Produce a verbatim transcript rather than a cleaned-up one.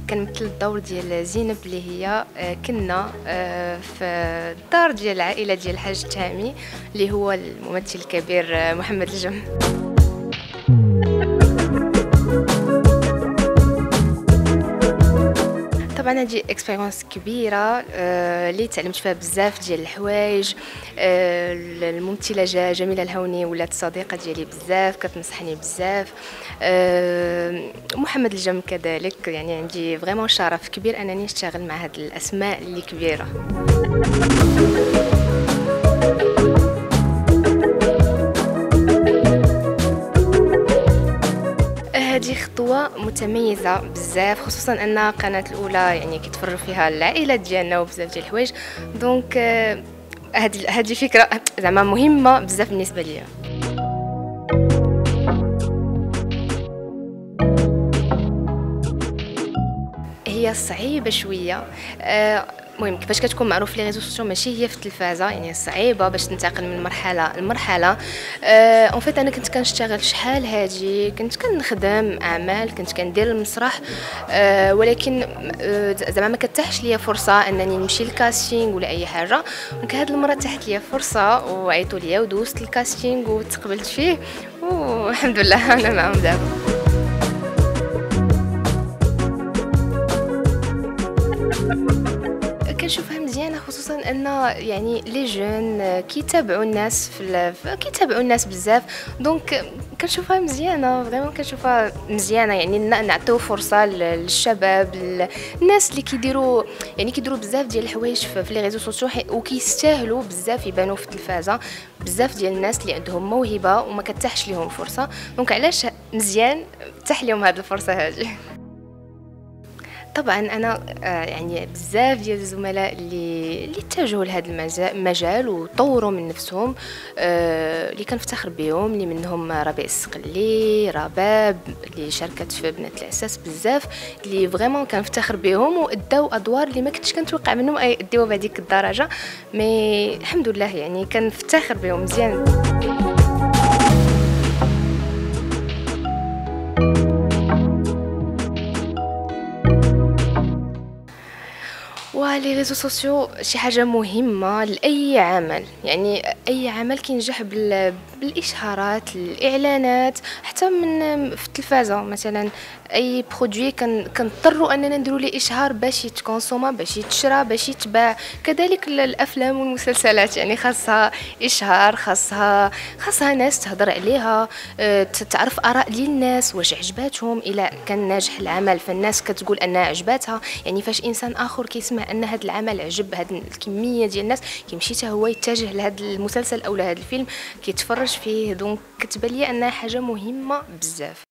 كنمثل الدور ديال زينب اللي هي كنا في الدار ديال العائله ديال الحاج تامي اللي هو الممثل الكبير محمد الجم. طبعا هذه اكسبيريونس كبيره اللي تعلمت فيها بزاف ديال الحوايج. الممثله جميله الهوني ولات صديقه ديالي بزاف، كتنصحني بزاف. محمد الجم كذلك، يعني عندي فريمون شرف كبير انني نشتغل مع هاد الاسماء اللي كبيره. هذه خطوة متميزة بزاف، خصوصا ان القناة الاولى يعني كيتفرجوا فيها العائلات ديالنا وبزاف ديال الحوايج، دونك هذه هذه فكرة زعما مهمة بزاف بالنسبة ليا. هي صعيبة شوية. المهم كيفاش كتكون معروف في لي ريزو سوسيو ماشي هي في التلفازه، يعني صعيبه باش تنتقل من مرحله لمرحله. اون فيت انا كنت كنشتغل شحال هادي، كنت كنخدم اعمال، كنت كندير المسرح، أه ولكن أه زعما ما كتاحش ليا فرصه انني نمشي للكاستينغ ولا اي حاجه. دونك هاد المره تاحت ليا فرصه وعيطوا ليا ودوزت الكاستينغ وتقبلت فيه، والحمد لله انا معاهم دابا. كنشوفها مزيانه، خصوصا ان يعني لي جون كيتابعوا الناس في كيتابعوا الناس بزاف، دونك كنشوفها مزيانه فريمون، كنشوفها مزيانه يعني نعطيو فرصه للشباب، الناس اللي كيديروا يعني كيديروا بزاف ديال الحوايج في لي ريزو سوسيو وكيستاهلوا بزاف يبانوا في التلفازه. بزاف ديال الناس اللي عندهم موهبه وما كتاحش ليهم فرصه، دونك علاش مزيان تاح لهم هذه الفرصه هذه. طبعا انا يعني بزاف ديال الزملاء اللي اللي اتجهوا لهذا المجال وطوروا من نفسهم، اللي كنفتخر بهم، اللي منهم ربيع السقلي، رباب اللي شاركت في بنات العساس، بزاف اللي فريمون كنفتخر بهم واداو ادوار اللي ما كنتش كنتوقع منهم يديوها بهذيك الدرجه، مي الحمد لله يعني كنفتخر بهم مزيان. ولي ريزو سوسيو شي حاجه مهمه لاي عمل، يعني اي عمل كينجح بالاشهارات، الاعلانات، حتى من في التلفازه مثلا اي برودوي كنضطروا اننا نديروا ليه اشهار باش يتكونسوما، باش يتشرى، باش يتباع. كذلك الافلام والمسلسلات يعني خاصها اشهار، خاصها خاصها ناس تهضر عليها، تعرف اراء ديال الناس، واش عجباتهم، الى كان ناجح العمل فالناس كتقول انها عجباتها. يعني فاش انسان اخر كيسمع ان هذا العمل عجب هذه الكميه ديال الناس، كيمشي حتى هو يتجه لهذا المسلسل او لهذا الفيلم كيتفرج فيه، دونك كتبان لي انها حاجه مهمه بزاف.